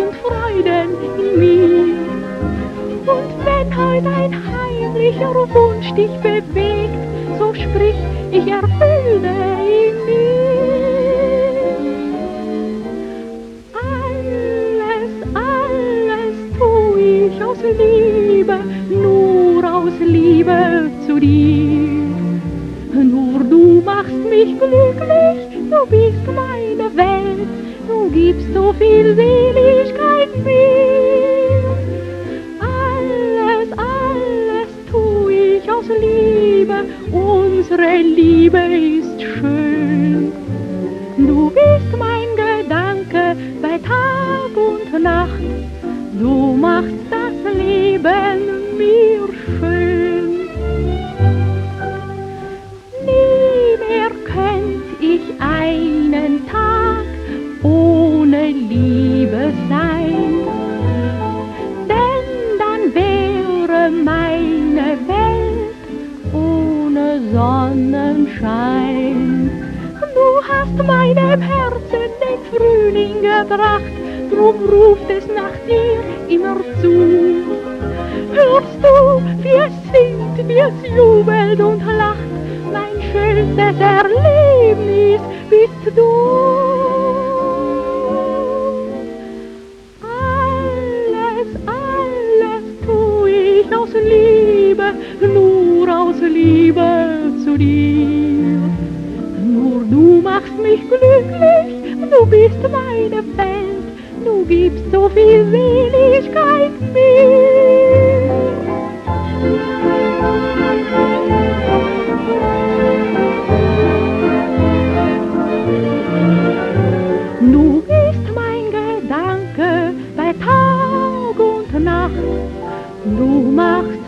und Freuden in mir. Und wenn heut ein heimlicher Wunsch dich bewegt, so sprich, ich erfülle ihn mir. Alles tu ich aus Liebe, nur aus Liebe zu dir. Nur du machst mich glücklich, du bist meine Welt, du gibst so viel Seligkeit mir. Alles tu ich aus Liebe, unsere Liebe ist schön. Du bist mein Gedanke bei Tag und Nacht, du machst das Leben mir schön. Nie mehr könnt ich einen Tag ohne Liebe sein, denn dann wäre meine Welt ohne Sonnenschein. Du hast meinem Herzen den Frühling gebracht, drum ruft es nach dir immer zu. Hörst du, wie es singt, wie es jubelt und lacht, mein schönstes Erlebnis bist du. Alles tu ich aus Liebe, nur aus Liebe zu dir. Nur du machst mich glücklich, du bist meine Welt, du gibst so viel Seligkeit mir. Du bist mein Gedanke bei Tag und Nacht, du machst